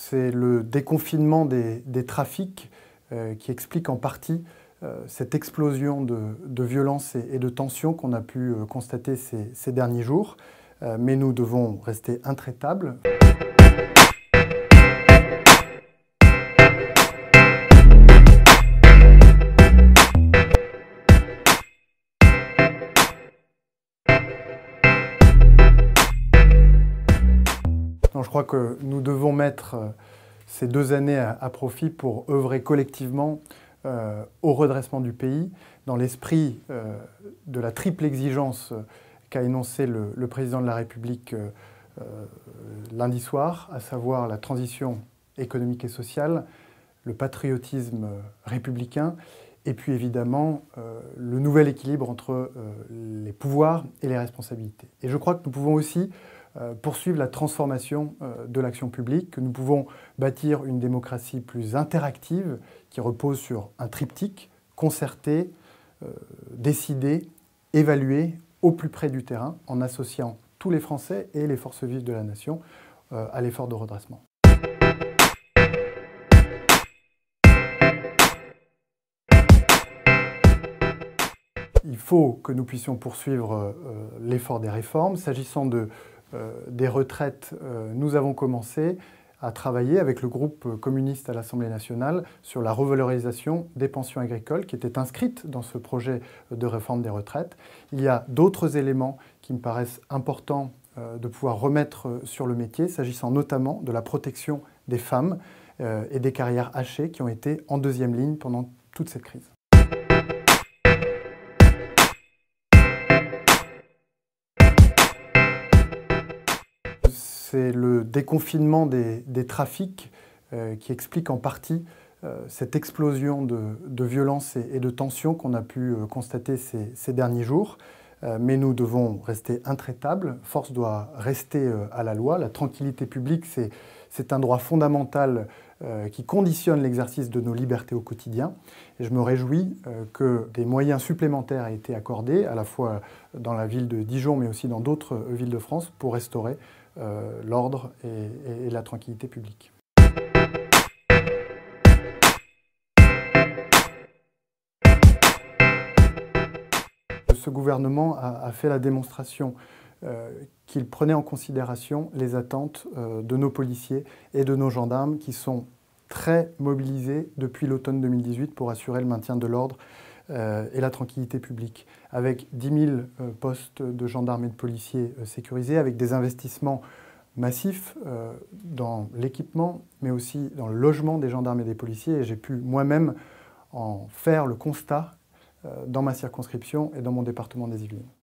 C'est le déconfinement des trafics qui explique en partie cette explosion de violence et de tension qu'on a pu constater ces derniers jours. Mais nous devons rester intraitables. Je crois que nous devons mettre ces 2 années à profit pour œuvrer collectivement au redressement du pays, dans l'esprit de la triple exigence qu'a énoncé le président de la République lundi soir, à savoir la transition économique et sociale, le patriotisme républicain, et puis évidemment le nouvel équilibre entre les pouvoirs et les responsabilités. Et je crois que nous pouvons aussi poursuivre la transformation de l'action publique, que nous pouvons bâtir une démocratie plus interactive qui repose sur un triptyque concerté, décidé, évalué au plus près du terrain en associant tous les Français et les forces vives de la nation à l'effort de redressement. Il faut que nous puissions poursuivre l'effort des réformes. S'agissant des retraites, nous avons commencé à travailler avec le groupe communiste à l'Assemblée nationale sur la revalorisation des pensions agricoles qui était inscrite dans ce projet de réforme des retraites. Il y a d'autres éléments qui me paraissent importants de pouvoir remettre sur le métier, s'agissant notamment de la protection des femmes et des carrières hachées qui ont été en deuxième ligne pendant toute cette crise. C'est le déconfinement des trafics qui explique en partie cette explosion de violence et de tension qu'on a pu constater ces derniers jours. Mais nous devons rester intraitables, force doit rester à la loi. La tranquillité publique, c'est un droit fondamental qui conditionne l'exercice de nos libertés au quotidien. Et je me réjouis que des moyens supplémentaires aient été accordés, à la fois dans la ville de Dijon, mais aussi dans d'autres villes de France, pour restaurer l'ordre et la tranquillité publique. Ce gouvernement a fait la démonstration qu'il prenait en considération les attentes de nos policiers et de nos gendarmes qui sont très mobilisés depuis l'automne 2018 pour assurer le maintien de l'ordre et la tranquillité publique, avec 10 000 postes de gendarmes et de policiers sécurisés, avec des investissements massifs dans l'équipement, mais aussi dans le logement des gendarmes et des policiers. Et j'ai pu moi-même en faire le constat dans ma circonscription et dans mon département des Yvelines.